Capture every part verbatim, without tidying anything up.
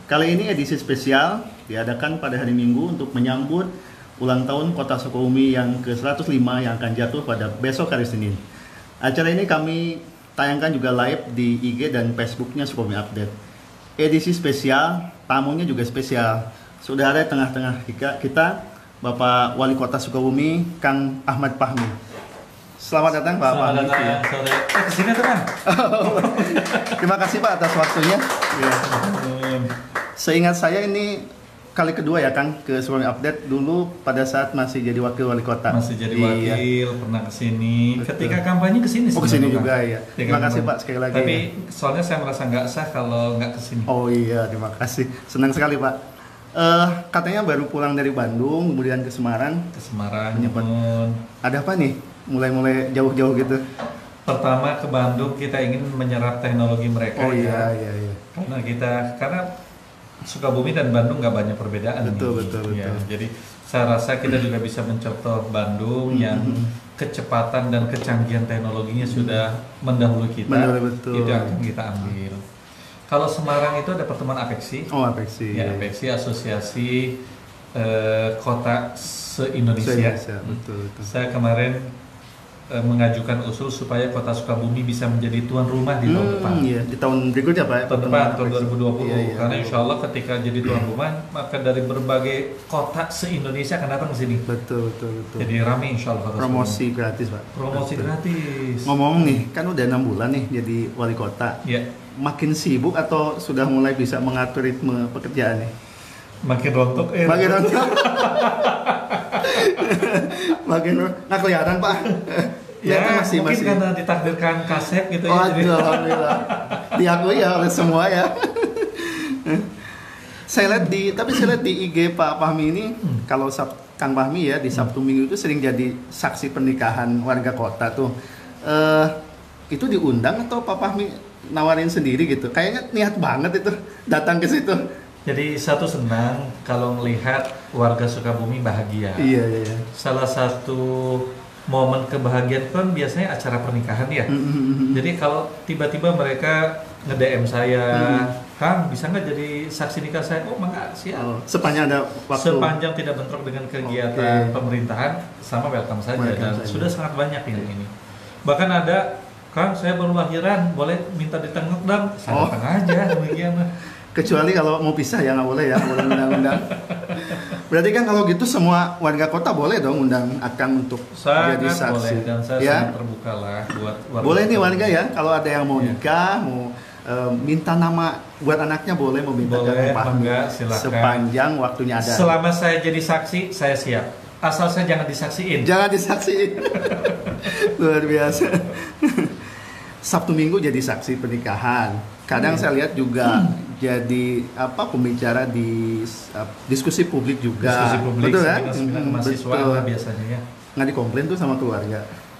Kali ini edisi spesial diadakan pada hari Minggu untuk menyambut ulang tahun Kota Sukabumi yang ke seratus lima yang akan jatuh pada besok hari Senin. Acara ini kami tayangkan juga live di I G dan Facebooknya Sukabumi Update. Edisi spesial, tamunya juga spesial. Sudah ada di tengah-tengah kita, Bapak Wali Kota Sukabumi, Kang Ahmad Fahmi. Selamat datang Pak Selamat Fahmi. datang, sore. Eh, kesini teman. Terima kasih Pak atas waktunya. Ya. Seingat saya ini kali kedua ya Kang ke Sukabumi Update, dulu pada saat masih jadi wakil wali kota. Masih jadi wakil, iya. Pernah kesini. Betul. Ketika kampanye kesini. Oh kesini juga. juga ya. Terima kasih Pak sekali lagi. Tapi ya. soalnya saya merasa nggak sah kalau nggak kesini. Oh iya, terima kasih. Senang sekali Pak. Uh, katanya baru pulang dari Bandung, kemudian ke Semarang. Ke Semarang. Menyempet. Pun. Ada apa nih? Mulai-mulai jauh-jauh gitu. Pertama ke Bandung kita ingin menyerap teknologi mereka. Oh ya. iya iya iya. Karena kita karena Sukabumi dan Bandung nggak banyak perbedaan. Betul nih. betul Ya, betul. jadi saya rasa kita juga bisa mencontoh Bandung Mm-hmm. yang kecepatan dan kecanggihan teknologinya sudah mendahului kita. Mendahului, betul. Itu akan kita ambil. Kalau Semarang itu ada pertemuan APEXI. Oh APEXI. Ya, APEXI Asosiasi eh, Kota se-Indonesia. Se-Indonesia, betul betul. Saya kemarin eh, mengajukan usul supaya Kota Sukabumi bisa menjadi tuan rumah di tahun Hmm, depan. iya, di tahun berikutnya Pak. ya, Tahun depan, tahun APEXI. dua ribu dua puluh. Iya, iya. Karena insya Allah ketika jadi tuan rumah, maka dari berbagai kota se-Indonesia akan datang ke sini. Betul betul betul. Jadi rame insya Allah. Kota Promosi Sukabumi. gratis Pak. Promosi Betul. gratis. Ngomong nih, kan udah enam bulan nih jadi wali kota. Ya, Makin sibuk atau sudah mulai bisa mengatur ritme pekerjaan nih? makin rontok. Eh, Makin rontok. Makin nggak kelihatan Pak. Ya, Kelihatan masih mungkin masih. karena ditakdirkan kasep gitu Oh, ya. jadi- alhamdulillah. Diakui ya oleh semua ya. Saya lihat di, tapi saya lihat di I G Pak Fahmi ini, Hmm. kalau Sab, Kang Fahmi ya di Sabtu Minggu itu sering jadi saksi pernikahan warga kota tuh. Eh, itu diundang atau Pak Fahmi nawarin sendiri gitu? Kayaknya niat banget itu datang ke situ. Jadi satu senang kalau melihat warga Sukabumi bahagia. Iya iya. iya. Salah satu momen kebahagiaan kan biasanya acara pernikahan ya. Mm-hmm. Jadi kalau tiba-tiba mereka nge-D M saya, Kang bisa nggak jadi saksi nikah saya? Oh mangga siap. Oh, sepanjang ada waktu. Sepanjang tidak bentrok dengan kegiatan Oke. pemerintahan, sama welcome saja. Welcome Dan saja. sudah sangat banyak yang ini. Bahkan ada, Kang saya baru lahiran, boleh minta ditengok dong? Saya Oh. datang aja, demikian. Kecuali kalau mau pisah ya nggak boleh ya, nggak boleh undang-undang. Berarti kan kalau gitu semua warga kota boleh dong undang Akang untuk jadi Sangat saksi. boleh dan saya Ya? sangat terbuka lah buat warga. Boleh nih warga ya, kalau ada yang mau Ya. nikah, mau eh, minta nama buat anaknya boleh meminta Boleh, Kang Fahmi. mangga, silakan. Sepanjang waktunya ada. Selama saya jadi saksi, saya siap. Asal saya jangan disaksiin. Jangan disaksiin. Luar biasa. Sabtu Minggu jadi saksi pernikahan. Kadang Hmm. saya lihat juga jadi apa pembicara di uh, diskusi publik juga. Diskusi publik, Betul kan? seminar-seminar Hmm, mahasiswa betul. lah biasanya ya. Nggak dikomplain tuh sama keluarga.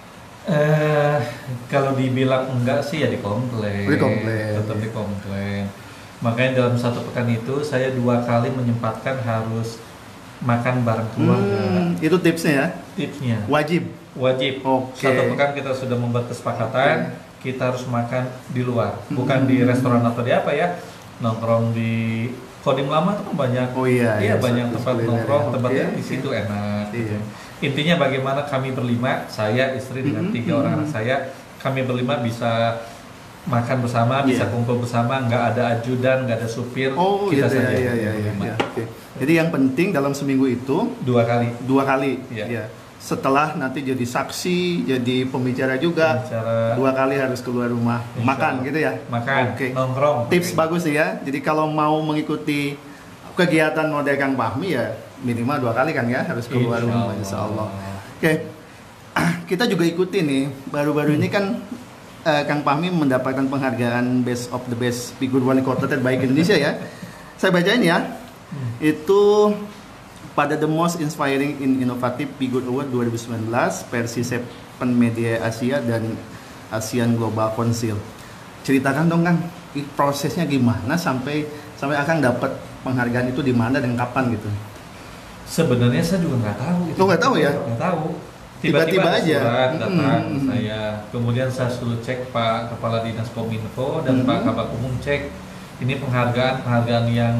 Eh, kalau dibilang enggak sih ya dikomplain. Dikomplain, Tetap ya. dikomplain. Makanya dalam satu pekan itu saya dua kali menyempatkan harus makan bareng keluarga. Hmm, itu tipsnya ya. Tipsnya Wajib. wajib. Oke. Satu pekan kita sudah membuat kesepakatan kita harus makan di luar, bukan Hmm. di restoran atau di apa ya. Nongkrong di Kodim Lama tuh kan banyak. Oh iya, Iya iya, banyak satu tempat kuliner nongkrong, ya. tempatnya Oke, di situ oke. enak. Iya. Intinya bagaimana kami berlima, saya istri dengan Mhm, tiga mhm. orang anak saya, kami berlima bisa makan bersama, bisa Iya. kumpul bersama, nggak ada ajudan, nggak ada supir, Oh kita gitu ya, saja iya, iya, iya, berlima. iya. Oke. Jadi yang penting dalam seminggu itu Dua kali dua kali. Iya. Ya. Setelah nanti jadi saksi, jadi pembicara juga. bicara Dua kali harus keluar rumah Insya makan Allah. gitu ya. makan, Oke. nongkrong. Tips Oke. bagus nih ya. Jadi kalau mau mengikuti kegiatan model Kang Fahmi ya minimal dua kali kan ya harus keluar Insya rumah Allah. insya Allah. Oke. Kita juga ikuti nih baru-baru ini kan eh, Kang Fahmi mendapatkan penghargaan Best of the Best Figur Wali Kota Terbaik Indonesia ya. Saya bacain ya. Hmm. Itu pada The Most Inspiring in Innovative Figure Award dua ribu sembilan belas versi Seven Media Asia dan ASEAN Global Council. Ceritakan dong Kang, i- prosesnya gimana sampai sampai Akang dapat penghargaan itu di mana dan kapan gitu. Sebenarnya saya juga nggak tahu. itu. Lo nggak tahu ya? Nggak tahu. Tiba-tiba Tiba-tiba ada aja. surat datang Mm-mm. saya. Kemudian saya suruh cek Pak Kepala Dinas Kominfo dan Mm-mm. Pak Kabak Umum cek. ini penghargaan penghargaan yang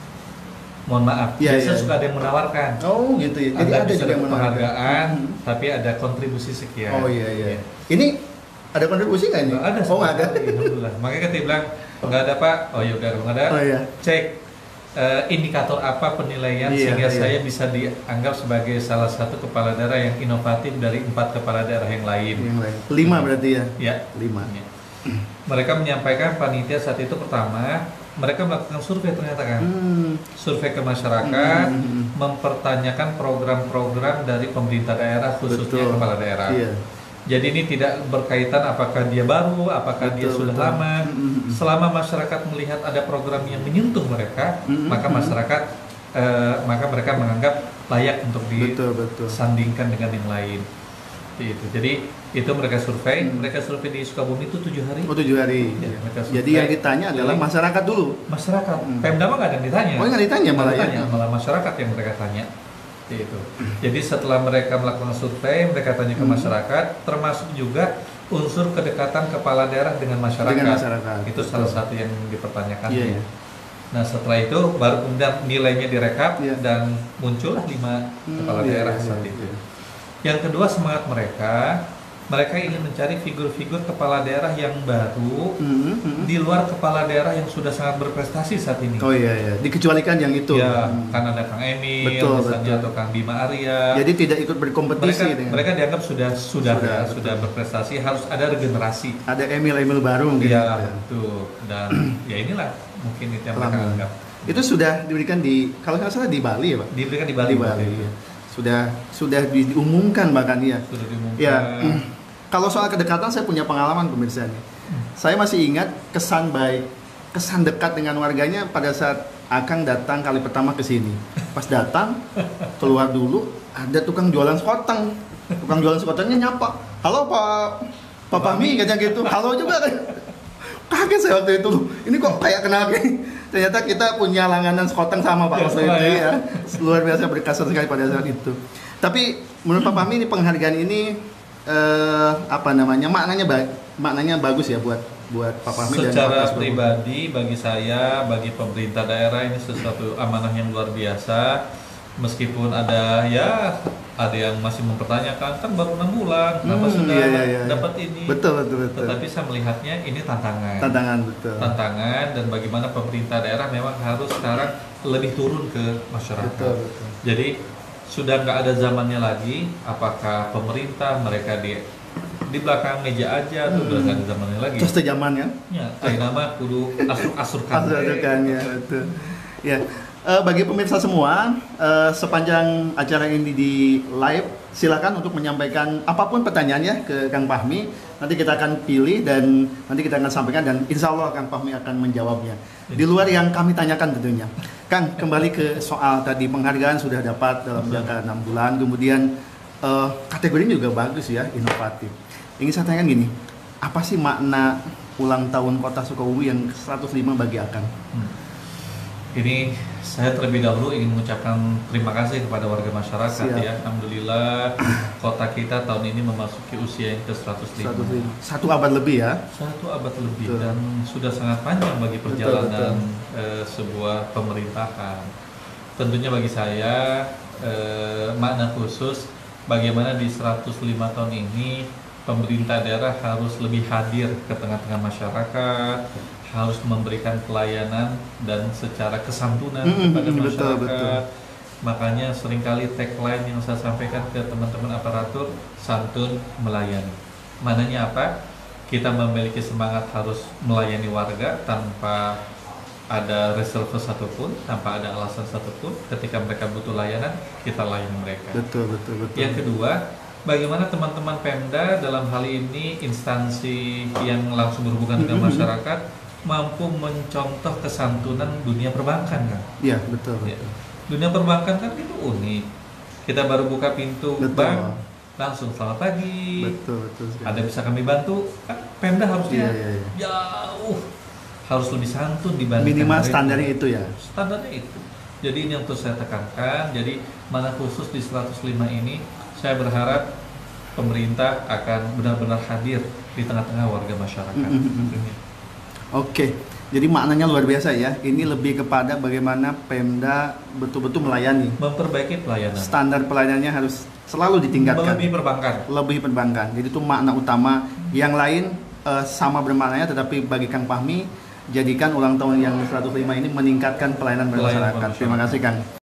mohon maaf, ya, biasa ya. suka ada yang menawarkan. Oh gitu ya. Jadi ada, ada juga yang menawarkan penghargaan, hmm. tapi ada kontribusi sekian. Oh iya iya. Ya. Ini ada kontribusi nggak ini? Nggak ada. Oh nggak ada. Alhamdulillah. Makanya kita bilang nggak ada Pak. Oh ya udah nggak ada. Oh iya. Cek uh, indikator apa penilaian Iya, sehingga iya. saya bisa dianggap sebagai salah satu kepala daerah yang inovatif dari empat kepala daerah yang lain. Yang lain. Lima berarti ya? Ya. Lima. Ya. Mereka menyampaikan panitia saat itu pertama mereka melakukan survei ternyata kan, Hmm. survei ke masyarakat, Hmm. mempertanyakan program-program dari pemerintah daerah khususnya Betul. kepala daerah. Iya. Jadi ini tidak berkaitan apakah dia baru, apakah dia Betul, sudah betul. lama. Mm-mm. Selama masyarakat melihat ada program yang menyentuh mereka, Mm-mm. maka masyarakat eh, maka mereka menganggap layak untuk Betul betul. disandingkan dengan yang lain. Itu. Jadi itu mereka survei, Hmm. mereka survei di Sukabumi itu tujuh hari. Oh tujuh hari. Ya, mereka survei. Jadi yang ditanya adalah Jadi, masyarakat dulu. masyarakat. Hmm. Pemda mah nggak ada yang ditanya. Oh nggak ditanya Nggak malah ya? ditanya, malah masyarakat yang mereka tanya. Itu. Jadi setelah mereka melakukan survei, mereka tanya ke Hmm. masyarakat, termasuk juga unsur kedekatan kepala daerah dengan masyarakat. Dengan masyarakat. Itu Betul. salah satu yang dipertanyakan. Iya, iya. Nah setelah itu baru kemudian nilainya direkap Iya. dan muncullah lima Hmm, kepala iya, daerah iya, saat iya. itu. Yang kedua semangat mereka, mereka ingin mencari figur-figur kepala daerah yang baru Hmm, hmm. di luar kepala daerah yang sudah sangat berprestasi saat ini. Oh iya iya. Dikecualikan yang itu. Ya, Hmm. kan ada Kang Emil, Betul, misalnya, betul. atau Kang Bima Arya. Jadi tidak ikut berkompetisi mereka, dengan. mereka dianggap sudah sudah Sudah, ya, betul. sudah berprestasi, harus ada regenerasi. Ada Emil-Emil baru mungkin. Iya, betul. Dan ya inilah mungkin itu yang mereka Pelan-pelan. anggap. Itu sudah diberikan di kalau nggak salah di Bali ya Pak? Diberikan di Bali. Di Bali. Ya. Sudah sudah di- diumumkan bahkan ya. Sudah diumumkan. Ya. Kalau soal kedekatan saya punya pengalaman pemirsa nih. Saya masih ingat kesan baik, kesan dekat dengan warganya pada saat Akang datang kali pertama ke sini. Pas datang, keluar dulu ada tukang jualan sekoteng. Tukang jualan sekotengnya nyapa. Halo Pak Pak Fahmi katanya gitu. Halo juga kan. Kaget saya waktu itu. Ini kok kayak kenal gini. Ternyata kita punya langganan sekoteng sama Pak Ya, waktu sama itu ya. ya. Luar biasa berkesan sekali pada saat itu. Tapi menurut Pak Fahmi ini penghargaan ini eh, apa namanya maknanya baik, maknanya bagus ya buat buat Pak Fahmi dan Secara Pak Sukabumi. pribadi bagi saya, bagi pemerintah daerah ini sesuatu amanah yang luar biasa. Meskipun ada ya ada yang masih mempertanyakan kan baru enam bulan, kenapa Hmm, sudah iya, iya, iya. dapat ini? Betul betul betul. Tetapi saya melihatnya ini tantangan. Tantangan betul. Tantangan dan bagaimana pemerintah daerah memang harus sekarang lebih turun ke masyarakat. Betul betul. Jadi sudah nggak ada zamannya lagi. Apakah pemerintah mereka di di belakang meja aja atau Hmm. udah nggak ada zamannya lagi? Just zaman ya. Ya, kayak nama kudu asur-asurkan. Asurkan ya betul. Ya. Eh, bagi pemirsa semua, eh, sepanjang acara ini di live, silakan untuk menyampaikan apapun pertanyaannya ke Kang Fahmi. Nanti kita akan pilih dan nanti kita akan sampaikan dan insya Allah Kang Fahmi akan menjawabnya. Di luar yang kami tanyakan tentunya. Kang, kembali ke soal tadi penghargaan sudah dapat dalam jangka enam bulan, kemudian eh, kategorinya juga bagus ya, inovatif. Ingin saya tanyakan gini, apa sih makna ulang tahun Kota Sukabumi yang seratus lima bagi Akang? Hmm. Ini saya terlebih dahulu ingin mengucapkan terima kasih kepada warga masyarakat. Siap. Ya. Alhamdulillah kota kita tahun ini memasuki usia yang ke seratus lima. seratus lima. Satu abad lebih ya. Satu abad lebih Betul. dan sudah sangat panjang bagi Betul, perjalanan betul. eh, sebuah pemerintahan. Tentunya bagi saya eh, makna khusus bagaimana di seratus lima tahun ini pemerintah daerah harus lebih hadir ke tengah-tengah masyarakat, harus memberikan pelayanan dan secara kesantunan Mm-mm, kepada betul, masyarakat. betul. Makanya seringkali tagline yang saya sampaikan ke teman-teman aparatur, santun melayani. Mananya apa? Kita memiliki semangat harus melayani warga tanpa ada reserve satupun, tanpa ada alasan satupun. Ketika mereka butuh layanan, kita layani mereka. Betul, betul, betul. Yang kedua, bagaimana teman-teman Pemda dalam hal ini instansi yang langsung berhubungan dengan Mm-hmm. masyarakat mampu mencontoh kesantunan dunia perbankan kan? Iya, betul, Ya. betul. Dunia perbankan kan itu unik. Kita baru buka pintu Betul. bank, langsung selamat pagi. Betul, betul sekali. Ada bisa kami bantu? Kan Pemda harusnya Iya, iya, iya. jauh harus lebih santun dibanding Minimal standarnya itu ya. Standarnya itu. Jadi ini yang terus saya tekankan. Jadi mana khusus di seratus lima ini saya berharap pemerintah akan benar-benar hadir di tengah-tengah warga masyarakat. Mm-mm. Tentunya. Oke. Jadi maknanya luar biasa ya. Ini lebih kepada bagaimana Pemda betul-betul melayani. Memperbaiki pelayanan. Standar pelayanannya harus selalu ditingkatkan. Lebih perbankan. Lebih perbankan. Jadi itu makna utama. Yang lain uh, sama bermaknanya, tetapi bagi Kang Fahmi, jadikan ulang tahun yang seratus lima ini meningkatkan pelayanan pada Pelayanan masyarakat. masyarakat. Terima kasih Kang.